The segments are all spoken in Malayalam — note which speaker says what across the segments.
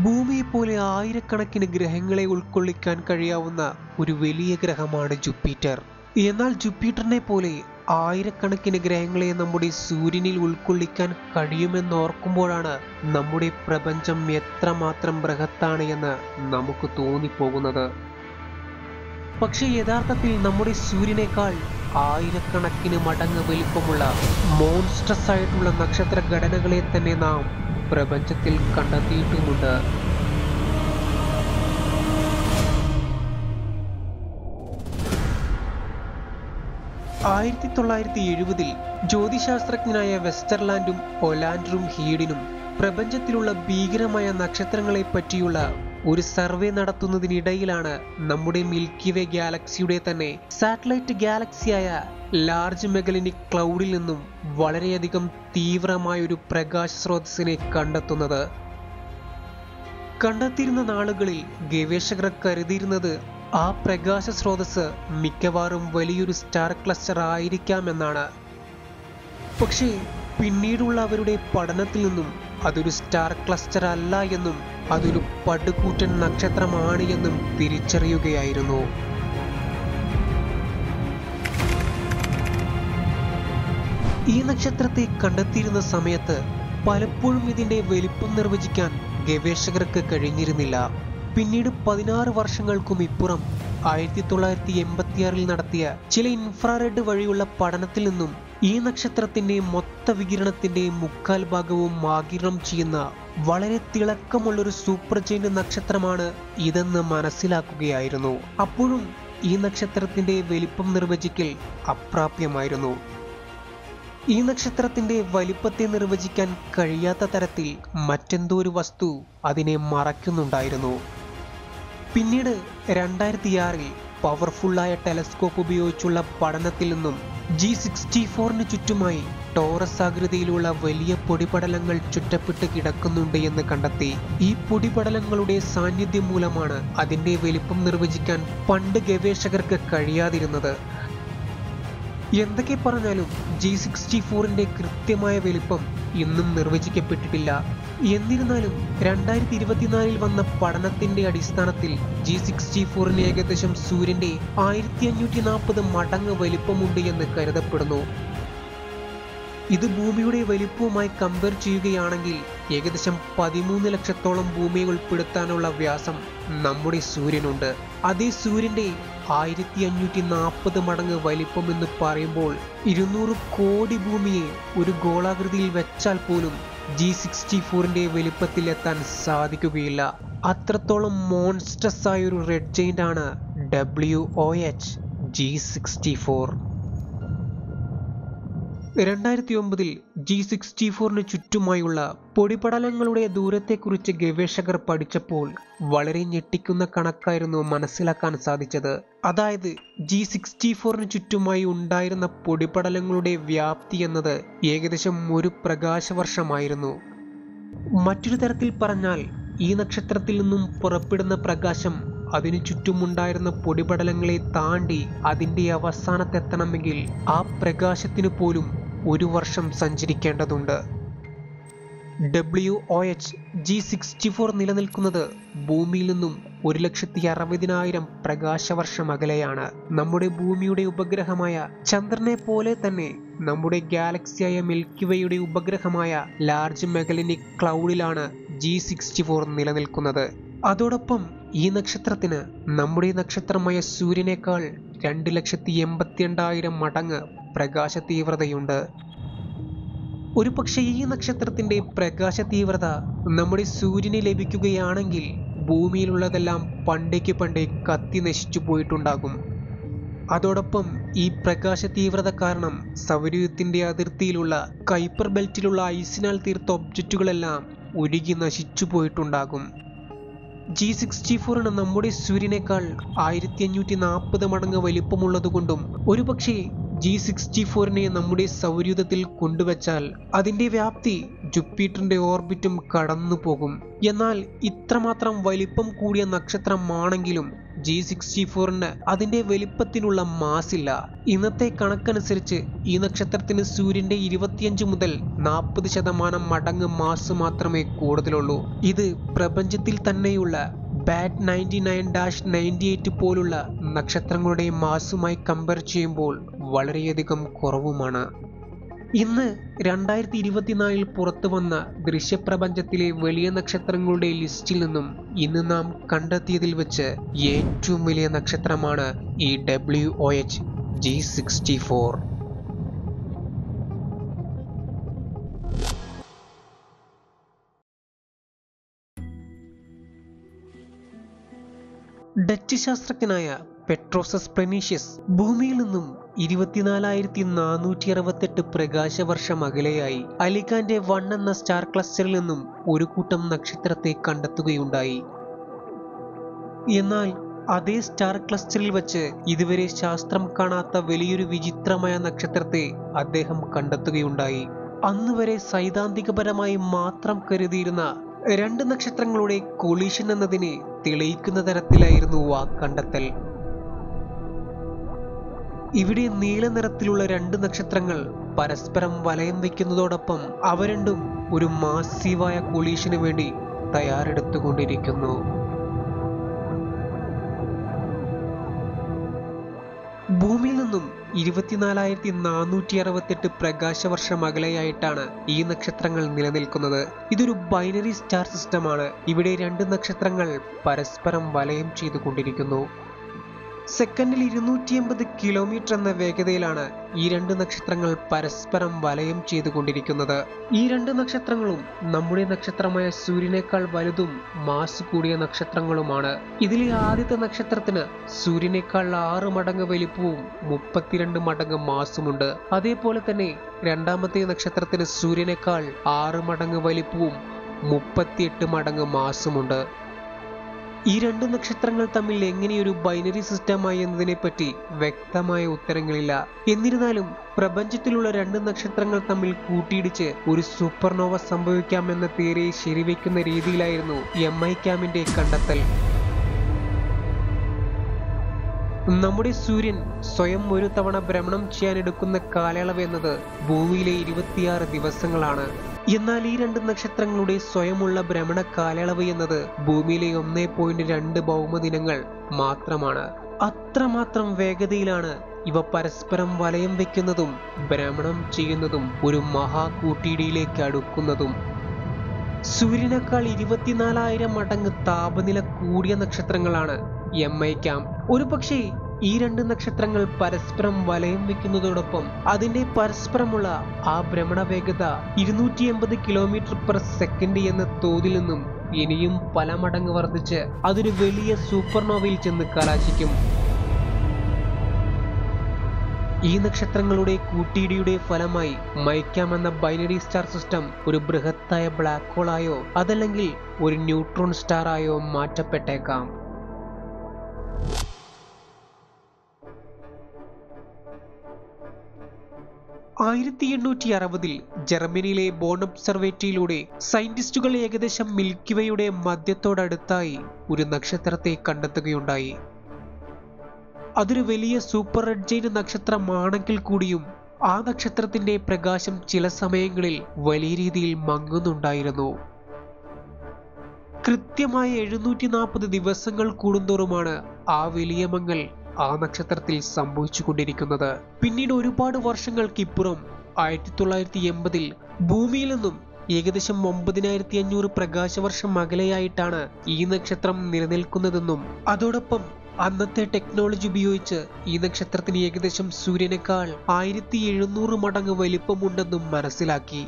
Speaker 1: ഭൂമിയെ പോലെ ആയിരക്കണക്കിന് ഗ്രഹങ്ങളെ ഉൾക്കൊള്ളിക്കാൻ കഴിയാവുന്ന ഒരു വലിയ ഗ്രഹമാണ് ജൂപ്പിറ്റർ. എന്നാൽ ജൂപ്പിറ്ററിനെ പോലെ ആയിരക്കണക്കിന് ഗ്രഹങ്ങളെ നമ്മുടെ സൂര്യനിൽ ഉൾക്കൊള്ളിക്കാൻ കഴിയുമെന്നോർക്കുമ്പോഴാണ് നമ്മുടെ പ്രപഞ്ചം എത്രമാത്രം ബൃഹത്താണ് എന്ന് നമുക്ക് തോന്നിപ്പോകുന്നത്. പക്ഷെ യഥാർത്ഥത്തിൽ നമ്മുടെ സൂര്യനേക്കാൾ ആയിരക്കണക്കിന് മടങ്ങ് വലിപ്പമുള്ള മോൺസ്ട്രസ് ആയിട്ടുള്ള നക്ഷത്ര ഘടനകളെ തന്നെ നാം പ്രപഞ്ചത്തിൽ കണ്ടെത്തിയിട്ടുമുണ്ട്. ജ്യോതിശാസ്ത്രജ്ഞനായ വെസ്റ്റർലാൻഡും ഒലാൻഡറും ഹീഡിനും പ്രപഞ്ചത്തിലുള്ള ഭീകരമായ നക്ഷത്രങ്ങളെ പറ്റിയുള്ള ഒരു സർവേ നടത്തുന്നതിനിടയിലാണ് നമ്മുടെ മിൽക്കി വേ ഗാലക്സിയുടെ തന്നെ സാറ്റലൈറ്റ് ഗാലക്സിയായ ലാർജ് മെഗലനിക് ക്ലൗഡിൽ നിന്നും വളരെയധികം തീവ്രമായ ഒരു പ്രകാശ സ്രോതസ്സിനെ കണ്ടെത്തുന്നത്. കണ്ടെത്തിയിരുന്ന നാളുകളിൽ ഗവേഷകർ കരുതിയിരുന്നത് ആ പ്രകാശ സ്രോതസ് മിക്കവാറും വലിയൊരു സ്റ്റാർ ക്ലസ്റ്റർ ആയിരിക്കാമെന്നാണ്. പക്ഷേ പിന്നീടുള്ള അവരുടെ പഠനത്തിൽ നിന്നും അതൊരു സ്റ്റാർ ക്ലസ്റ്റർ അല്ല എന്നും അതൊരു പടുകൂറ്റൻ നക്ഷത്രമാണ് എന്നും തിരിച്ചറിയുകയായിരുന്നു. ഈ നക്ഷത്രത്തെ കണ്ടെത്തിയിരുന്ന സമയത്ത് പലപ്പോഴും ഇതിന്റെ വലിപ്പം നിർവചിക്കാൻ ഗവേഷകർക്ക് കഴിഞ്ഞിരുന്നില്ല. പിന്നീട് 16 വർഷങ്ങൾക്കും ഇപ്പുറം 1986 നടത്തിയ ചില ഇൻഫ്രാറെഡ് വഴിയുള്ള പഠനത്തിൽ നിന്നും ഈ നക്ഷത്രത്തിന്റെ മൊത്ത വികിരണത്തിന്റെ 3/4 ഭാഗവും ആഗിരണം ചെയ്യുന്ന വളരെ തിളക്കമുള്ളൊരു സൂപ്പർ ജെയിന്റ് നക്ഷത്രമാണ് ഇതെന്ന് മനസ്സിലാക്കുകയായിരുന്നു. അപ്പോഴും ഈ നക്ഷത്രത്തിന്റെ വലിപ്പം നിർവചിക്കൽ അപ്രാപ്യമായിരുന്നു. ഈ നക്ഷത്രത്തിന്റെ വലിപ്പത്തെ നിർവചിക്കാൻ കഴിയാത്ത തരത്തിൽ മറ്റെന്തോ ഒരു വസ്തു അതിനെ മറയ്ക്കുന്നുണ്ടായിരുന്നു. പിന്നീട് 2006 പവർഫുള്ളായ ടെലസ്കോപ്പ് ഉപയോഗിച്ചുള്ള പഠനത്തിൽ നിന്നും G64 ചുറ്റുമായി ടോറസ് ആകൃതിയിലുള്ള വലിയ പൊടിപടലങ്ങൾ ചുറ്റപ്പെട്ട് കിടക്കുന്നുണ്ട് എന്ന് കണ്ടെത്തി. ഈ പൊടിപടലങ്ങളുടെ സാന്നിധ്യം മൂലമാണ് അതിന്റെ വലിപ്പം നിർവചിക്കാൻ പണ്ട് ഗവേഷകർക്ക് കഴിയാതിരുന്നത്. എന്തൊക്കെ പറഞ്ഞാലും G64 കൃത്യമായ വലിപ്പം ഇന്നും നിർവചിക്കപ്പെട്ടിട്ടില്ല. എന്നിരുന്നാലും 2024 വന്ന പഠനത്തിന്റെ അടിസ്ഥാനത്തിൽ G64 ഏകദേശം സൂര്യന്റെ 1540 മടങ്ങ് വലിപ്പമുണ്ട് എന്ന് കരുതപ്പെടുന്നു. ഇത് ഭൂമിയുടെ വലിപ്പവുമായി കമ്പയർ ചെയ്യുകയാണെങ്കിൽ ഏകദേശം 13 ലക്ഷത്തോളം ഭൂമിയെ ഉൾപ്പെടുത്താനുള്ള വ്യാസം നമ്മുടെ സൂര്യനുണ്ട്. അതേ സൂര്യന്റെ 1540 മടങ്ങ് വലിപ്പം എന്ന് പറയുമ്പോൾ 200 കോടി ഭൂമിയെ ഒരു ഗോളാകൃതിയിൽ വെച്ചാൽ പോലും G64 വലിപ്പത്തിൽ എത്താൻ സാധിക്കുകയില്ല. അത്രത്തോളം മോൺസ്ട്രസ് ആയ ഒരു റെഡ് ജെയിന്റ് ആണ് WOH G64. 2009 G64 ചുറ്റുമായുള്ള പൊടിപടലങ്ങളുടെ ദൂരത്തെക്കുറിച്ച് ഗവേഷകർ പഠിച്ചപ്പോൾ വളരെ ഞെട്ടിക്കുന്ന കണക്കായിരുന്നു മനസ്സിലാക്കാൻ സാധിച്ചത്. അതായത് G64 ചുറ്റുമായി ഉണ്ടായിരുന്ന പൊടിപടലങ്ങളുടെ വ്യാപ്തി എന്നത് ഏകദേശം 1 പ്രകാശവർഷമായിരുന്നു. മറ്റൊരു തരത്തിൽ പറഞ്ഞാൽ ഈ നക്ഷത്രത്തിൽ നിന്നും പുറപ്പെടുന്ന പ്രകാശം അതിനു ചുറ്റുമുണ്ടായിരുന്ന പൊടിപടലങ്ങളെ താണ്ടി അതിന്റെ അവസാനത്തെത്തണമെങ്കിൽ ആ പ്രകാശത്തിന് പോലും 1 വർഷം സഞ്ചരിക്കേണ്ടതുണ്ട്. WOH G64 നിലനിൽക്കുന്നത് ഭൂമിയിൽ നിന്നും 1,60,000 പ്രകാശവർഷം അകലെയാണ്. നമ്മുടെ ഭൂമിയുടെ ഉപഗ്രഹമായ ചന്ദ്രനെ പോലെ തന്നെ നമ്മുടെ ഗാലക്സിയായ മിൽക്കി വേയുടെ ഉപഗ്രഹമായ ലാർജ് മെഗലനിക് ക്ലൗഡിലാണ് G64 നിലനിൽക്കുന്നത്. അതോടൊപ്പം ഈ നക്ഷത്രത്തിന് നമ്മുടെ നക്ഷത്രമായ സൂര്യനേക്കാൾ 2,82,000 മടങ്ങ് പ്രകാശ തീവ്രതയുണ്ട്. ഒരു പക്ഷേ ഈ നക്ഷത്രത്തിന്റെ പ്രകാശ തീവ്രത നമ്മുടെ സൂര്യന് ലഭിക്കുകയാണെങ്കിൽ ഭൂമിയിലുള്ളതെല്ലാം പണ്ടേ കത്തി നശിച്ചു പോയിട്ടുണ്ടാകും. അതോടൊപ്പം ഈ പ്രകാശ തീവ്രത കാരണം സൗരയൂഥത്തിന്റെ അതിർത്തിയിലുള്ള കൈപ്പർ ബെൽറ്റിലുള്ള ഐസിനാൽ തീർത്ത ഒബ്ജക്റ്റുകളെല്ലാം ഉരുകി നശിച്ചു പോയിട്ടുണ്ടാകും. G64 നമ്മുടെ സൂര്യനേക്കാൾ 1540 മടങ്ങ് വലിപ്പമുള്ളതുകൊണ്ടും ഒരുപക്ഷെ G64 നമ്മുടെ സൗരയൂഥത്തിൽ കൊണ്ടുവച്ചാൽ അതിന്റെ വ്യാപ്തി ജൂപ്പിറ്ററിന്റെ ഓർബിറ്റും കടന്നു പോകും. എന്നാൽ ഇത്രമാത്രം വലിപ്പം കൂടിയ നക്ഷത്രമാണെങ്കിലും G64 അതിന്റെ വലിപ്പത്തിനുള്ള മാസില്ല. ഇന്നത്തെ കണക്കനുസരിച്ച് ഈ നക്ഷത്രത്തിന് സൂര്യന്റെ 25 മുതൽ 40% മടങ്ങ് മാസ് മാത്രമേ കൂടുതലുള്ളൂ. ഇത് പ്രപഞ്ചത്തിൽ തന്നെയുള്ള ബാറ്റ് 99-98 പോലുള്ള നക്ഷത്രങ്ങളുടെ മാസുമായി കമ്പയർ ചെയ്യുമ്പോൾ വളരെയധികം കുറവുമാണ്. ഇന്ന് 2024 പുറത്തു വന്ന ദൃശ്യപ്രപഞ്ചത്തിലെ വലിയ നക്ഷത്രങ്ങളുടെ ലിസ്റ്റിൽ നിന്നും ഇന്ന് നാം കണ്ടെത്തിയതിൽ വെച്ച് ഏറ്റവും വലിയ നക്ഷത്രമാണ് ഈ WOH G64. ഡച്ച് ശാസ്ത്രജ്ഞനായ പെട്രോസസ് പ്ലെനീഷ്യസ് ഭൂമിയിൽ നിന്നും 24,468 പ്രകാശവർഷം അകലെയായി അലിഗാന്റെ 1 എന്ന സ്റ്റാർ ക്ലസ്റ്ററിൽ നിന്നും ഒരു കൂട്ടം നക്ഷത്രത്തെ കണ്ടെത്തുകയുണ്ടായി. എന്നാൽ അതേ സ്റ്റാർ ക്ലസ്റ്ററിൽ വച്ച് ഇതുവരെ ശാസ്ത്രം കാണാത്ത വലിയൊരു വിചിത്രമായ നക്ഷത്രത്തെ അദ്ദേഹം കണ്ടെത്തുകയുണ്ടായി. അന്നുവരെ സൈദ്ധാന്തികപരമായി മാത്രം കരുതിയിരുന്ന 2 നക്ഷത്രങ്ങളുടെ കൊളീഷൻ എന്നതിനെ തെളിയിക്കുന്ന തരത്തിലായിരുന്നു ആ കണ്ടെത്തൽ. ഇവിടെ നീല നിറത്തിലുള്ള 2 നക്ഷത്രങ്ങൾ പരസ്പരം വലയം വയ്ക്കുന്നതോടൊപ്പം അവ രണ്ടും ഒരു മാസീവായ കൊളീഷന് വേണ്ടി തയ്യാറെടുത്തുകൊണ്ടിരിക്കുന്നു. ഭൂമിയിൽ നിന്നും 24,468 പ്രകാശവർഷം അകലെയായിട്ടാണ് ഈ നക്ഷത്രങ്ങൾ നിലനിൽക്കുന്നത്. ഇതൊരു ബൈനറി സ്റ്റാർ സിസ്റ്റമാണ്. ഇവിടെ 2 നക്ഷത്രങ്ങൾ പരസ്പരം വലയം ചെയ്തുകൊണ്ടിരിക്കുന്നു. സെക്കൻഡിൽ 280 കിലോമീറ്റർ എന്ന വേഗതയിലാണ് ഈ 2 നക്ഷത്രങ്ങൾ പരസ്പരം വലയം ചെയ്തുകൊണ്ടിരിക്കുന്നത്. ഈ 2 നക്ഷത്രങ്ങളും നമ്മുടെ നക്ഷത്രമായ സൂര്യനേക്കാൾ വലുതും മാസ് കൂടിയ നക്ഷത്രങ്ങളുമാണ്. ഇതിലെ ആദ്യത്തെ നക്ഷത്രത്തിന് സൂര്യനേക്കാൾ 6 മടങ്ങ് വലിപ്പവും 32 മടങ്ങ് മാസുമുണ്ട്. അതേപോലെ തന്നെ രണ്ടാമത്തെ നക്ഷത്രത്തിന് സൂര്യനേക്കാൾ 6 മടങ്ങ് വലിപ്പവും 38 മടങ്ങ് മാസുമുണ്ട്. ഈ 2 നക്ഷത്രങ്ങൾ തമ്മിൽ എങ്ങനെയൊരു ബൈനറി സിസ്റ്റമായി എന്നതിനെപ്പറ്റി വ്യക്തമായ ഉത്തരങ്ങളില്ല. എന്നിരുന്നാലും പ്രപഞ്ചത്തിലുള്ള 2 നക്ഷത്രങ്ങൾ തമ്മിൽ കൂട്ടിയിടിച്ച് ഒരു സൂപ്പർനോവ സംഭവിക്കാമെന്ന തിയറിയെ ശരിവെക്കുന്ന രീതിയിലായിരുന്നു MICAMന്റെ കണ്ടെത്തൽ. നമ്മുടെ സൂര്യൻ സ്വയം ഒരു തവണ ഭ്രമണം ചെയ്യാനെടുക്കുന്ന കാലയളവ് എന്നത് ഭൂമിയിലെ 26 ദിവസങ്ങളാണ്. എന്നാൽ ഈ 2 നക്ഷത്രങ്ങളുടെ സ്വയമുള്ള ഭ്രമണ കാലയളവ് എന്നത് ഭൂമിയിലെ 1.2 ഭൗമദിനങ്ങൾ മാത്രമാണ്. അത്രമാത്രം വേഗതയിലാണ് ഇവ പരസ്പരം വലയം വയ്ക്കുന്നതും ഭ്രമണം ചെയ്യുന്നതും ഒരു മഹാകൂട്ടിയിടിയിലേക്ക് അടുക്കുന്നതും. സൂര്യനേക്കാൾ 24,000 മടങ്ങ് താപനില കൂടിയ നക്ഷത്രങ്ങളാണ് MICAM. ഒരുപക്ഷെ ഈ 2 നക്ഷത്രങ്ങൾ പരസ്പരം വലയം വയ്ക്കുന്നതോടൊപ്പം അതിന്റെ പരസ്പരമുള്ള ആ ഭ്രമണ വേഗത 280 km/s എന്ന തോതിൽ നിന്നും ഇനിയും പല മടങ്ങ് വർദ്ധിച്ച് അതൊരു വലിയ സൂപ്പർനോവയിൽ ചെന്ന് കലാശിക്കും. ഈ നക്ഷത്രങ്ങളുടെ കൂട്ടിയിടിയുടെ ഫലമായി MICAM എന്ന ബൈനറി സ്റ്റാർ സിസ്റ്റം ഒരു ബൃഹത്തായ ബ്ലാക്ക് ഹോളായോ അതല്ലെങ്കിൽ ഒരു ന്യൂട്രോൺ സ്റ്റാറായോ മാറ്റപ്പെട്ടേക്കാം. 1860 ജർമ്മനിയിലെ ബോൺ ഒബ്സർവേറ്ററിയിലൂടെ സയന്റിസ്റ്റുകൾ ഏകദേശം മിൽക്കി വേയുടെ മധ്യത്തോടടുത്തായി ഒരു നക്ഷത്രത്തെ കണ്ടെത്തുകയുണ്ടായി. അതൊരു വലിയ സൂപ്പർ റെഡ് ജെയിന്റ് നക്ഷത്രമാണെങ്കിൽ കൂടിയും ആ നക്ഷത്രത്തിന്റെ പ്രകാശം ചില സമയങ്ങളിൽ വലിയ രീതിയിൽ മങ്ങുന്നുണ്ടായിരുന്നു. കൃത്യമായ 740 ദിവസങ്ങൾ കൂടുന്തോറുമാണ് ആ വലിയ മങ്ങൽ ആ നക്ഷത്രത്തിൽ സംഭവിച്ചുകൊണ്ടിരിക്കുന്നത്. പിന്നീട് ഒരുപാട് വർഷങ്ങൾക്കിപ്പുറം 1980 ഭൂമിയിൽ നിന്നും ഏകദേശം 9500 പ്രകാശവർഷം അകലെയായിട്ടാണ് ഈ നക്ഷത്രം നിലനിൽക്കുന്നതെന്നും അതോടൊപ്പം അന്നത്തെ ടെക്നോളജി ഉപയോഗിച്ച് ഈ നക്ഷത്രത്തിന് ഏകദേശം സൂര്യനേക്കാൾ 1700 മടങ്ങ് വലിപ്പമുണ്ടെന്നും മനസ്സിലാക്കി.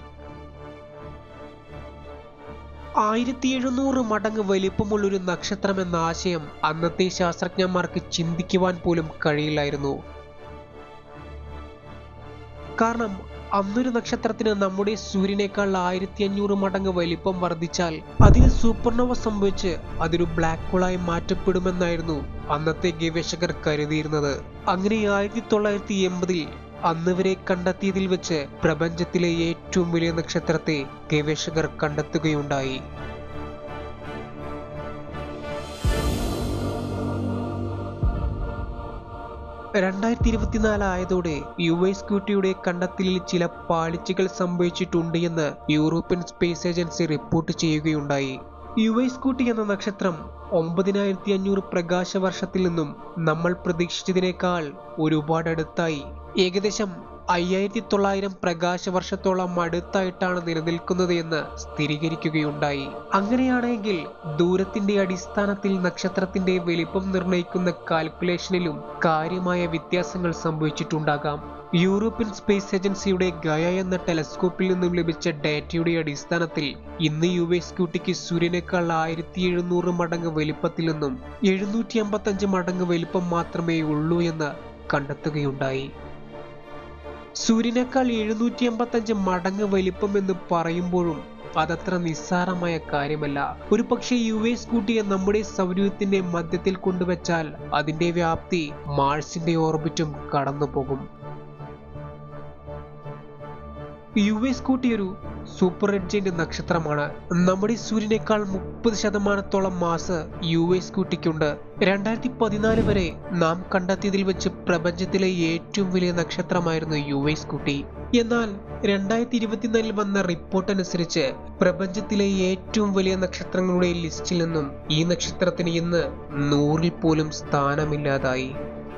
Speaker 1: 1700 മടങ്ങ് വലിപ്പമുള്ളൊരു നക്ഷത്രം എന്ന ആശയം അന്നത്തെ ശാസ്ത്രജ്ഞന്മാർക്ക് ചിന്തിക്കുവാൻ പോലും കഴിയില്ലായിരുന്നു. കാരണം അന്നൊരു നക്ഷത്രത്തിന് നമ്മുടെ സൂര്യനേക്കാൾ 1500 മടങ്ങ് വലിപ്പം വർദ്ധിച്ചാൽ അതിന് സൂപ്പർനോവ സംഭവിച്ച് അതൊരു ബ്ലാക്ക് ഹോളായി മാറ്റപ്പെടുമെന്നായിരുന്നു അന്നത്തെ ഗവേഷകർ കരുതിയിരുന്നത്. അങ്ങനെ 1980 അന്ന് വരെ കണ്ടെത്തിയതിൽ വെച്ച് പ്രപഞ്ചത്തിലെ ഏറ്റവും വലിയ നക്ഷത്രത്തെ ഗവേഷകർ കണ്ടെത്തുകയുണ്ടായി. 2024 ആയതോടെ UV-സ്കൂട്ടിയുടെ കണ്ടെത്തലിൽ ചില പാളിച്ചകൾ സംഭവിച്ചിട്ടുണ്ട് എന്ന് യൂറോപ്യൻ സ്പേസ് ഏജൻസി റിപ്പോർട്ട് ചെയ്യുകയുണ്ടായി. UV-സ്കൂട്ടി എന്ന നക്ഷത്രം 9500 പ്രകാശ വർഷത്തിൽ നിന്നും നമ്മൾ പ്രതീക്ഷിച്ചതിനേക്കാൾ ഒരുപാട് അടുത്തായി ഏകദേശം 5900 പ്രകാശ വർഷത്തോളം അടുത്തായിട്ടാണ് നിലനിൽക്കുന്നത് എന്ന് സ്ഥിരീകരിക്കുകയുണ്ടായി. അങ്ങനെയാണെങ്കിൽ ദൂരത്തിന്റെ അടിസ്ഥാനത്തിൽ നക്ഷത്രത്തിന്റെ വലിപ്പം നിർണ്ണയിക്കുന്ന കാൽക്കുലേഷനിലും കാര്യമായ വ്യത്യാസങ്ങൾ സംഭവിച്ചിട്ടുണ്ടാകാം. യൂറോപ്യൻ സ്പേസ് ഏജൻസിയുടെ ഗയ എന്ന ടെലസ്കോപ്പിൽ നിന്നും ലഭിച്ച ഡാറ്റയുടെ അടിസ്ഥാനത്തിൽ ഇന്ന് UV-സ്കൂട്ടിക്ക് സൂര്യനേക്കാൾ 1700 മടങ്ങ് വലിപ്പത്തിൽ നിന്നും 755 മടങ്ങ് വലിപ്പം മാത്രമേ ഉള്ളൂ എന്ന് കണ്ടെത്തുകയുണ്ടായി. സൂര്യനേക്കാൾ 755 മടങ്ങ് വലിപ്പം എന്ന് പറയുമ്പോഴും അതത്ര നിസ്സാരമായ കാര്യമല്ല. ഒരു പക്ഷേ UV-സ്കൂട്ടിയെ നമ്മുടെ സൗരയൂഥത്തിന്റെ മധ്യത്തിൽ കൊണ്ടുവച്ചാൽ അതിന്റെ വ്യാപ്തി മാർസിന്റെ ഓർബിറ്റും കടന്നു പോകും. UV-സ്കൂട്ടി ഒരു സൂപ്പർ റെഡ് ജയന്റ് നക്ഷത്രമാണ്. നമ്മുടെ സൂര്യനേക്കാൾ 30% മാസ് UV-സ്കൂട്ടിക്കുണ്ട്. 2014 വരെ നാം കണ്ടെത്തിയതിൽ വെച്ച് പ്രപഞ്ചത്തിലെ ഏറ്റവും വലിയ നക്ഷത്രമായിരുന്നു UV-സ്കൂട്ടി. എന്നാൽ 2024 വന്ന റിപ്പോർട്ട് അനുസരിച്ച് പ്രപഞ്ചത്തിലെ ഏറ്റവും വലിയ നക്ഷത്രങ്ങളുടെ ലിസ്റ്റിൽ നിന്നും ഈ നക്ഷത്രത്തിന് ഇന്ന് 100-ൽ പോലും സ്ഥാനമില്ലാതായി.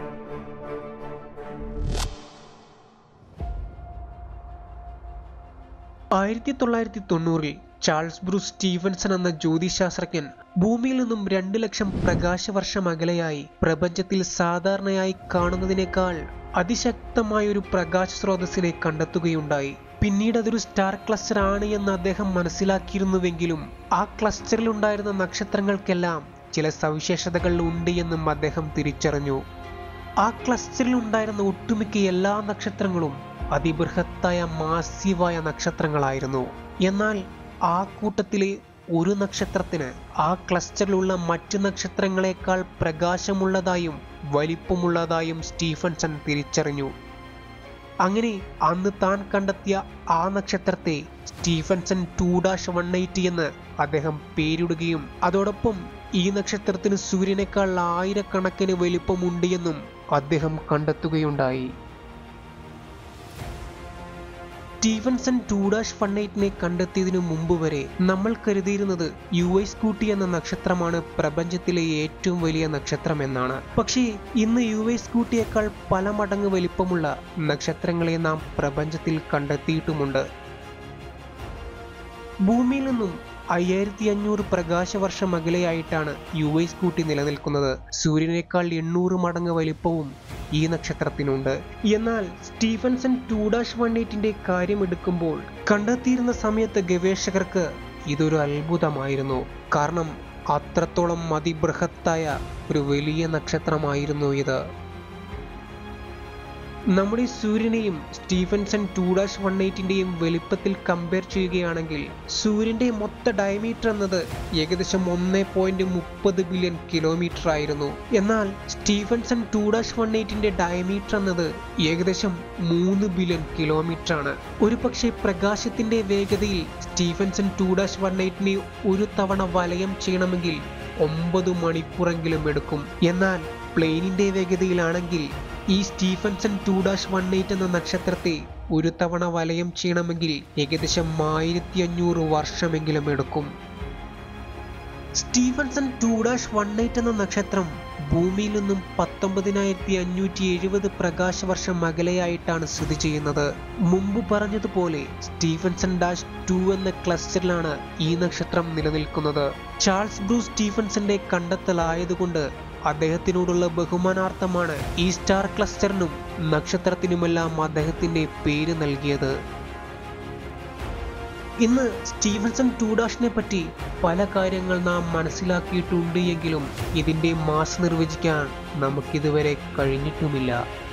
Speaker 1: 1990-ൽ ചാൾസ് ബ്രൂസ് സ്റ്റീഫൻസൺ എന്ന ജ്യോതിശാസ്ത്രജ്ഞൻ ഭൂമിയിൽ നിന്നും 2 ലക്ഷം പ്രകാശ വർഷം അകലെയായി പ്രപഞ്ചത്തിൽ സാധാരണയായി കാണുന്നതിനേക്കാൾ അതിശക്തമായ ഒരു പ്രകാശ സ്രോതസ്സിനെ കണ്ടെത്തുകയുണ്ടായി. പിന്നീട് അതൊരു സ്റ്റാർ ക്ലസ്റ്റർ ആണ് എന്ന് അദ്ദേഹം മനസ്സിലാക്കിയിരുന്നുവെങ്കിലും ആ ക്ലസ്റ്ററിൽ ഉണ്ടായിരുന്ന നക്ഷത്രങ്ങൾക്കെല്ലാം ചില സവിശേഷതകൾ ഉണ്ട് എന്നും അദ്ദേഹം തിരിച്ചറിഞ്ഞു. ആ ക്ലസ്റ്ററിൽ ഉണ്ടായിരുന്ന ഒട്ടുമിക്ക എല്ലാ നക്ഷത്രങ്ങളും അതിബൃഹത്തായ മാസീവായ നക്ഷത്രങ്ങളായിരുന്നു. എന്നാൽ ആ കൂട്ടത്തിലെ ഒരു നക്ഷത്രത്തിന് ആ ക്ലസ്റ്ററിലുള്ള മറ്റ് നക്ഷത്രങ്ങളെക്കാൾ പ്രകാശമുള്ളതായും വലിപ്പമുള്ളതായും സ്റ്റീഫൻസൺ തിരിച്ചറിഞ്ഞു. അങ്ങനെ അന്ന് താൻ കണ്ടെത്തിയ ആ നക്ഷത്രത്തെ സ്റ്റീഫൻസൺ 2-180 എന്ന് അദ്ദേഹം പേരിടുകയും അതോടൊപ്പം ഈ നക്ഷത്രത്തിന് സൂര്യനേക്കാൾ 1000 കണക്കിന് വലിപ്പമുണ്ട് എന്നും അദ്ദേഹം കണ്ടെത്തുകയുണ്ടായി. സ്റ്റീഫൻസൺ 2-180നെ കണ്ടെത്തിയതിനു മുമ്പ് വരെ നമ്മൾ കരുതിയിരുന്നത് UV-സ്കൂട്ടി എന്ന നക്ഷത്രമാണ് പ്രപഞ്ചത്തിലെ ഏറ്റവും വലിയ നക്ഷത്രം എന്നാണ്. പക്ഷേ ഇന്ന് UV-സ്കൂട്ടിയേക്കാൾ പല മടങ്ങ് വലിപ്പമുള്ള നക്ഷത്രങ്ങളെ നാം പ്രപഞ്ചത്തിൽ കണ്ടെത്തിയിട്ടുമുണ്ട്. ഭൂമിയിൽ നിന്നും 5500 പ്രകാശ വർഷം അകലെയായിട്ടാണ് UV-സ്കൂട്ടി നിലനിൽക്കുന്നത്. സൂര്യനേക്കാൾ 800 മടങ്ങ് വലിപ്പവും ഈ നക്ഷത്രത്തിനുണ്ട്. എന്നാൽ സ്റ്റീഫൻസൺ 2-180ന്റെ കാര്യമെടുക്കുമ്പോൾ കണ്ടെത്തിയിരുന്ന സമയത്ത് ഗവേഷകർക്ക് ഇതൊരു അത്ഭുതമായിരുന്നു. കാരണം അത്രത്തോളം അതിബൃഹത്തായ ഒരു വലിയ നക്ഷത്രമായിരുന്നു ഇത്. നമ്മുടെ സൂര്യനെയും സ്റ്റീഫൻസൺ 2-180ന്റെയും വലിപ്പത്തിൽ കമ്പയർ ചെയ്യുകയാണെങ്കിൽ സൂര്യന്റെ മൊത്ത ഡയമീറ്റർ എന്നത് ഏകദേശം 1.30 ബില്യൺ കിലോമീറ്റർ ആയിരുന്നു. എന്നാൽ സ്റ്റീഫൻസൺ 2-180ന്റെ ഡയമീറ്റർ എന്നത് ഏകദേശം 3 ബില്യൺ കിലോമീറ്റർ ആണ്. ഒരു പക്ഷേ പ്രകാശത്തിന്റെ വേഗതയിൽ സ്റ്റീഫൻസൺ 2-180നെ ഒരു തവണ വലയം ചെയ്യണമെങ്കിൽ 9 മണിക്കൂറെങ്കിലും എടുക്കും. എന്നാൽ പ്ലെയിനിന്റെ വേഗതയിലാണെങ്കിൽ ഈ സ്റ്റീഫൻസൺ 2-180 എന്ന നക്ഷത്രത്തെ ഒരു തവണ വലയം ചെയ്യണമെങ്കിൽ ഏകദേശം 1500 വർഷമെങ്കിലും എടുക്കും. സ്റ്റീഫൻസൺ 2-180 എന്ന നക്ഷത്രം ഭൂമിയിൽ നിന്നും 19570 പ്രകാശ വർഷം അകലെയായിട്ടാണ് സ്ഥിതി ചെയ്യുന്നത്. മുമ്പ് പറഞ്ഞതുപോലെ സ്റ്റീഫൻസൺ -2 എന്ന ക്ലസ്റ്ററിലാണ് ഈ നക്ഷത്രം നിലനിൽക്കുന്നത്. ചാൾസ് ബ്രൂസ് സ്റ്റീഫൻസന്റെ കണ്ടെത്തലായതുകൊണ്ട് അദ്ദേഹത്തിനോടുള്ള ബഹുമാനാർത്ഥമാണ് ഈ സ്റ്റാർ ക്ലസ്റ്ററിനും നക്ഷത്രത്തിനുമെല്ലാം അദ്ദേഹത്തിന്റെ പേര് നൽകിയത്. ഇന്ന് സ്റ്റീഫൻസൺ 2-നെ പറ്റി പല കാര്യങ്ങൾ നാം മനസ്സിലാക്കിയിട്ടുണ്ട് എങ്കിലും ഇതിന്റെ മാസ് നിർവചിക്കാൻ നമുക്കിതുവരെ കഴിഞ്ഞിട്ടുമില്ല.